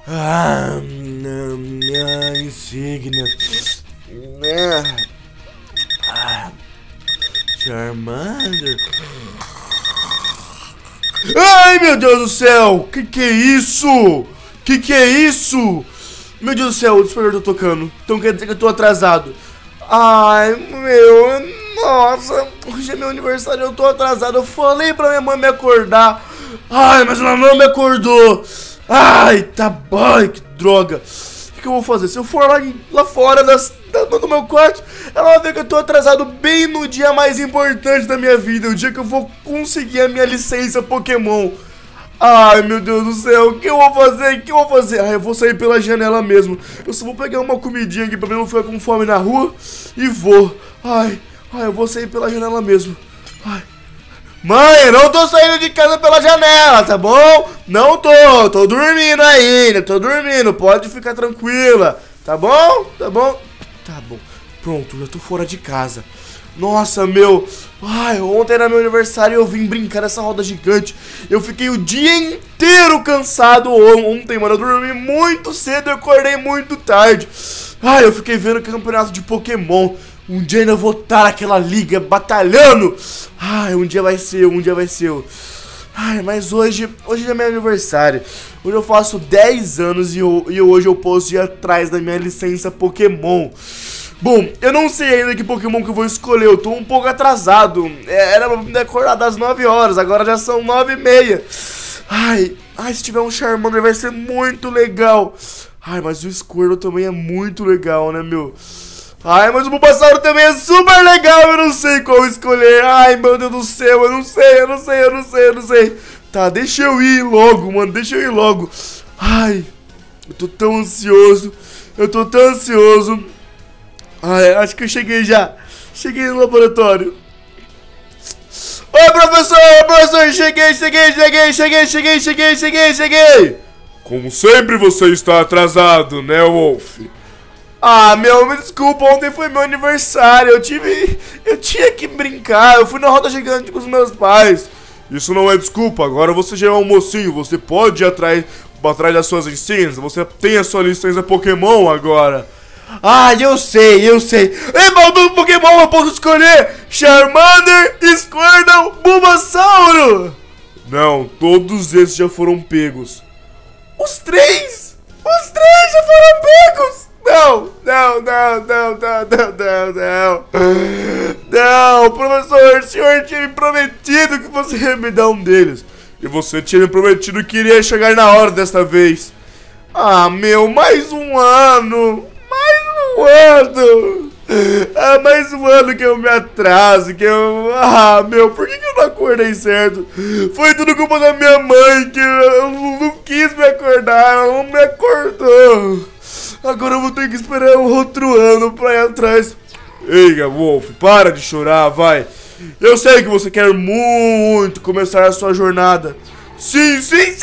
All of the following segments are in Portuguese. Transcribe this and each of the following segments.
Minha insígnia. Charmander. Ai, meu Deus do céu! Que é isso? Que é isso? Meu Deus do céu, o despertador tá tocando. Então quer dizer que eu tô atrasado. Ai, nossa, hoje é meu aniversário, eu tô atrasado. Eu falei pra minha mãe me acordar. Ai, mas ela não me acordou. Ai, tá bom, que droga. O que eu vou fazer? Se eu for lá fora do meu quarto, ela vai ver que eu tô atrasado bem no dia mais importante da minha vida. O dia que eu vou conseguir a minha licença Pokémon. Ai, meu Deus do céu, o que eu vou fazer? O que eu vou fazer? Ai, eu vou sair pela janela mesmo. Eu só vou pegar uma comidinha aqui pra mim não ficar com fome na rua. E vou. Ai, eu vou sair pela janela mesmo. Ai. Mãe, eu não tô saindo de casa pela janela, tá bom? Não tô dormindo ainda, tô dormindo, pode ficar tranquila, tá bom? Tá bom? Tá bom, pronto, já tô fora de casa. Nossa, meu, ai, ontem era meu aniversário e eu vim brincar nessa roda gigante. Eu fiquei o dia inteiro cansado ontem, mano, eu dormi muito cedo e acordei muito tarde. Ai, eu fiquei vendo campeonato de Pokémon. Um dia ainda vou estar naquela liga batalhando. Ai, um dia vai ser. Ai, mas hoje é meu aniversário. Hoje eu faço 10 anos e hoje eu posso ir atrás da minha licença Pokémon. Bom, eu não sei ainda que Pokémon que eu vou escolher, eu tô um pouco atrasado. Era pra me acordar das 9 horas, agora já são 9h30. Ai, se tiver um Charmander vai ser muito legal. Ai, mas o Squirtle também é muito legal, né, meu? Ai, mas o Bulbasauro também é super legal, eu não sei qual escolher. Ai, meu Deus do céu, eu não sei. Tá, deixa eu ir logo, mano, deixa eu ir logo. Ai, eu tô tão ansioso. Ai, acho que eu cheguei já. Cheguei no laboratório. Oi, professor, cheguei. Como sempre você está atrasado, né, Wolf? Ah, me desculpa, ontem foi meu aniversário, eu tinha que brincar, eu fui na roda gigante com os meus pais. Isso não é desculpa, agora você já é um mocinho, você pode ir atrás das suas insígnias, você tem a sua licença Pokémon agora. Ah, eu sei. Ei, maldito Pokémon, eu posso escolher Charmander, Squirtle, Bulbasauro. Não, todos esses já foram pegos. Os três já foram pegos. Não, professor, o senhor tinha me prometido que você ia me dar um deles. E você tinha me prometido que iria chegar na hora desta vez. Ah, meu, mais um ano. Mais um ano que eu me atraso, por que eu não acordei certo? Foi tudo culpa da minha mãe, que eu não quis me acordar, ela não me acordou. Agora eu vou ter que esperar um outro ano pra ir atrás. Ei, Wolf, para de chorar, vai. Eu sei que você quer muito começar a sua jornada. Sim,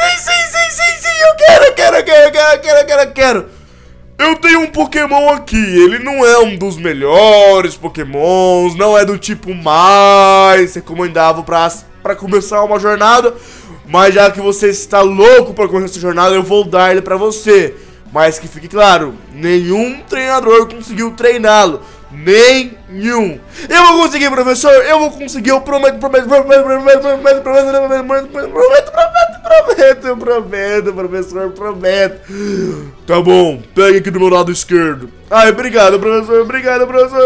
eu quero. Eu tenho um Pokémon aqui, ele não é um dos melhores Pokémons, não é do tipo mais recomendável pra começar uma jornada, mas já que você está louco pra começar essa jornada, eu vou dar ele pra você. Mas que fique claro, nenhum treinador conseguiu treiná-lo, nenhum. Eu vou conseguir, professor, eu prometo, professor, prometo. Tá bom, pegue aqui do meu lado esquerdo. Ai, obrigado, professor. Obrigado,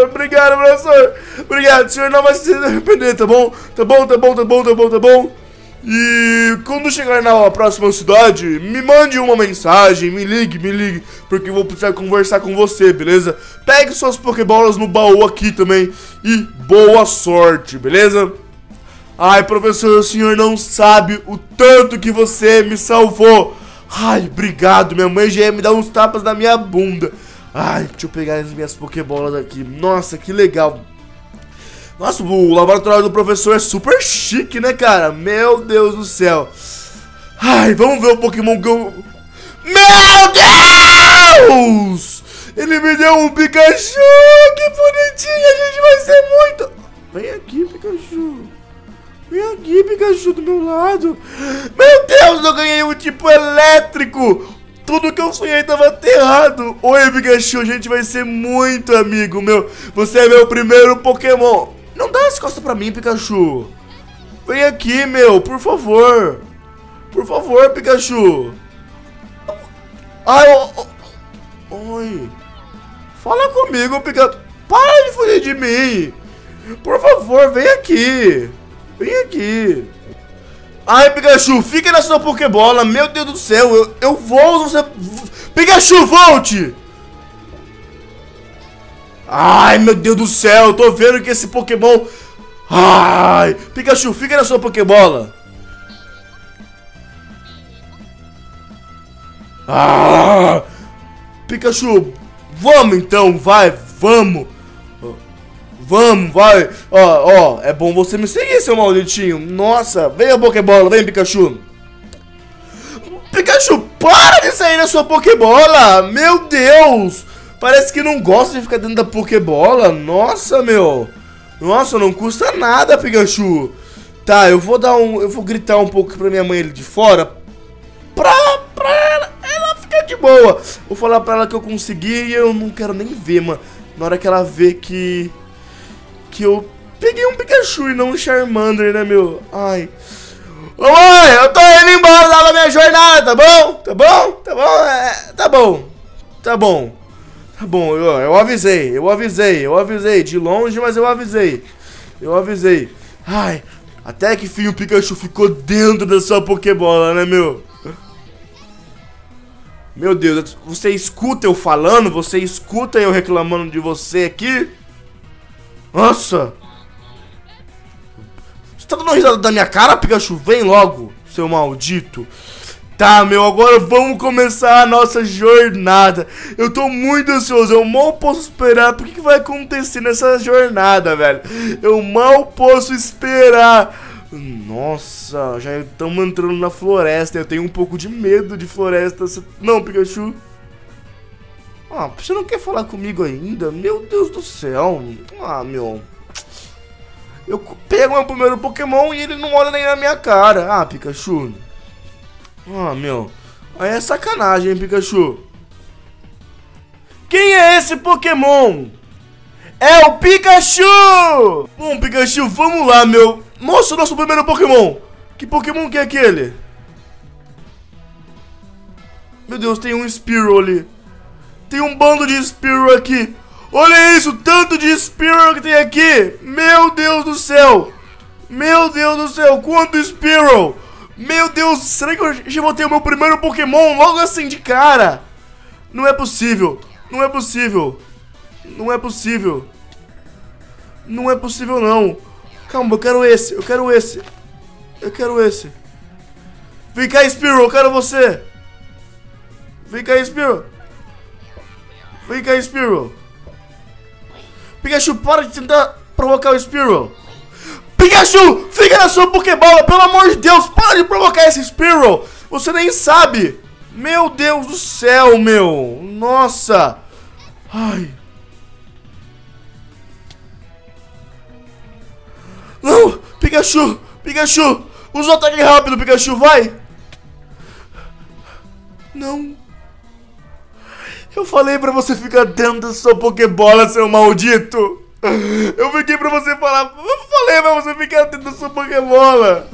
o senhor não vai se arrepender, tá bom? Tá bom. E quando chegar na próxima cidade, me mande uma mensagem, me ligue, porque eu vou precisar conversar com você, beleza? Pegue suas Pokébolas no baú aqui também e boa sorte, beleza? Ai, professor, o senhor não sabe o tanto que você me salvou. Ai, obrigado, minha mãe já ia me dar uns tapas na minha bunda. Ai, deixa eu pegar as minhas Pokébolas aqui. Nossa, que legal. Nossa, o laboratório do professor é super chique, né, cara? Meu Deus do céu. Ai, vamos ver o Pokémon que eu... Meu Deus! Ele me deu um Pikachu! Que bonitinho! A gente vai ser muito... Vem aqui, Pikachu, do meu lado. Meu Deus, eu ganhei um tipo elétrico. Tudo que eu sonhei tava errado. Oi, Pikachu, a gente vai ser muito amigo, meu. Você é meu primeiro Pokémon. Não dá as costas pra mim, Pikachu. Vem aqui, meu, por favor. Por favor, Pikachu. Ai, oi. Fala comigo, Pikachu. Para de fugir de mim. Por favor, vem aqui. Vem aqui. Ai, Pikachu, fica na sua Pokébola. Meu Deus do céu, eu vou, você... Pikachu, volte. Ai, meu Deus do céu, eu tô vendo que esse Pokémon... Ai, Pikachu, fica na sua Pokébola. Ah, Pikachu, vamos então, vai, vamos. Vamos, vai. Ó, é bom você me seguir, seu malditinho. Nossa, vem a Pokébola, vem, Pikachu. Pikachu, para de sair da sua Pokébola. Meu Deus. Parece que não gosta de ficar dentro da Pokébola. Nossa, meu. Nossa, não custa nada, Pikachu. Tá, eu vou gritar um pouco pra minha mãe ali de fora. Pra ela ficar de boa. Vou falar pra ela que eu consegui e eu não quero nem ver, mano. Na hora que ela vê que eu peguei um Pikachu e não um Charmander, né, meu? Ai. Ô, mãe, eu tô indo embora da minha jornada, tá bom? Tá bom? Tá bom? Tá bom. Tá bom. Tá bom, eu avisei. De longe, mas eu avisei. Ai, até que enfim o Pikachu ficou dentro da sua Pokébola, né, meu? Meu Deus, você escuta eu falando? Você escuta eu reclamando de você aqui? Nossa! Você tá dando risada da minha cara, Pikachu? Vem logo, seu maldito. Tá, meu, agora vamos começar a nossa jornada. Eu tô muito ansioso, eu mal posso esperar. Por que vai acontecer nessa jornada, velho? Eu mal posso esperar. Nossa, já estamos entrando na floresta. Eu tenho um pouco de medo de floresta. Não, Pikachu. Ah, você não quer falar comigo ainda? Meu Deus do céu. Ah, meu. Eu pego meu primeiro Pokémon e ele não olha nem na minha cara. Ah, Pikachu. Ah, meu. Aí é sacanagem, hein, Pikachu. Quem é esse Pokémon? É o Pikachu! Bom, Pikachu, vamos lá, meu. Mostra o nosso primeiro Pokémon. Que Pokémon que é aquele? Meu Deus, tem um Spearow ali. Tem um bando de Spearow aqui. Olha isso, tanto de Spearow que tem aqui. Meu Deus do céu. Meu Deus do céu, quanto Spearow. Meu Deus, será que eu já vou ter o meu primeiro Pokémon logo assim de cara? Não é possível. Não é possível. Não é possível. Não é possível, não. Calma, eu quero esse. Eu quero esse. Eu quero esse. Vem cá, Spearow, eu quero você. Vem cá, Spearow. Vem cá, Spearow. Pikachu, para de tentar provocar o Spearow. Pikachu, fica na sua Pokébola, pelo amor de Deus. Para de provocar esse Spearow. Você nem sabe. Meu Deus do céu, meu. Nossa. Ai. Não, Pikachu. Pikachu. Usa o ataque rápido, Pikachu, vai. Não. Eu falei pra você ficar dentro da sua Pokébola, seu maldito. Eu fiquei pra você falar. Eu falei pra você ficar dentro da sua Pokébola.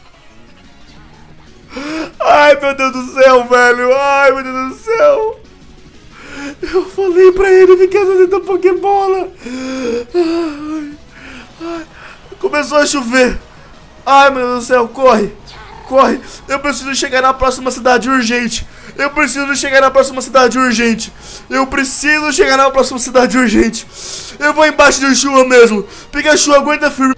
Ai, meu Deus do céu, velho. Ai, meu Deus do céu. Eu falei pra ele ficar dentro da Pokébola. Ai, ai. Começou a chover. Ai, meu Deus do céu, corre. Corre. Eu preciso chegar na próxima cidade urgente. Eu preciso chegar na próxima cidade urgente. Eu preciso chegar na próxima cidade urgente. Eu vou embaixo de chuva mesmo. Pikachu, aguenta firme.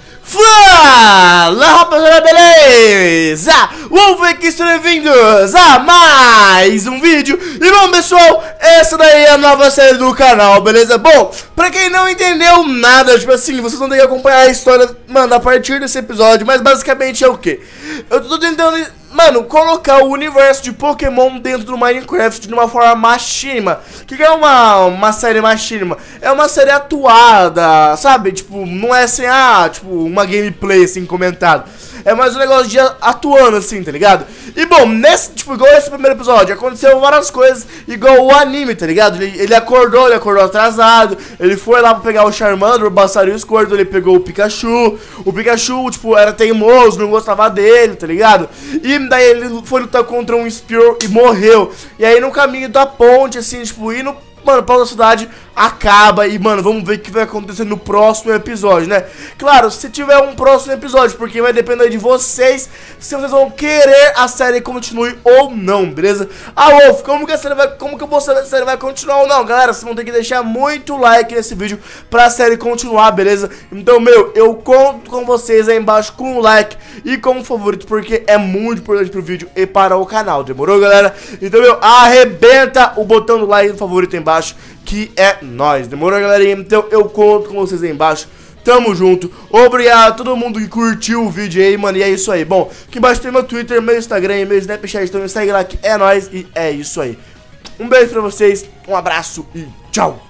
Fala, rapaziada, beleza? Wolfenk, sejam bem-vindos a mais um vídeo. E bom, pessoal, essa daí é a nova série do canal, beleza? Bom, pra quem não entendeu nada, tipo assim, vocês vão ter que acompanhar a história, mano, a partir desse episódio. Mas basicamente é o quê? Eu tô tentando, mano, colocar o universo de Pokémon dentro do Minecraft de uma forma machinima. O que é uma série machinima? É uma série atuada, sabe? Tipo, não é assim, tipo, uma gameplay assim, comentado. É mais um negócio de atuando assim, tá ligado? E bom, tipo, igual esse primeiro episódio, aconteceu várias coisas igual o anime, tá ligado? Ele acordou atrasado, ele foi lá pra pegar o Charmander, o Bassario Squirtle, ele pegou o Pikachu, tipo, era teimoso, não gostava dele, tá ligado? E daí ele foi lutar contra um Spearow e morreu. E aí no caminho da ponte, assim, tipo, indo, mano, pra outra cidade, acaba. E, mano, vamos ver o que vai acontecer no próximo episódio, né? Claro, se tiver um próximo episódio, porque vai depender de vocês, se vocês vão querer a série continue ou não, beleza? Ah, Wolf, como que a série vai continuar ou não? Galera, vocês vão ter que deixar muito like nesse vídeo pra série continuar, beleza? Então, meu, eu conto com vocês aí embaixo com o like e com o favorito, porque é muito importante pro vídeo e para o canal, demorou, galera? Então, meu, arrebenta o botão do like e do favorito aí embaixo, que é nóis, demorou, galerinha? Então eu conto com vocês aí embaixo. Tamo junto, obrigado a todo mundo que curtiu o vídeo aí, mano, e é isso aí. Bom, aqui embaixo tem meu Twitter, meu Instagram e meu Snapchat, então me segue lá que é nóis e é isso aí. Um beijo pra vocês, um abraço e tchau!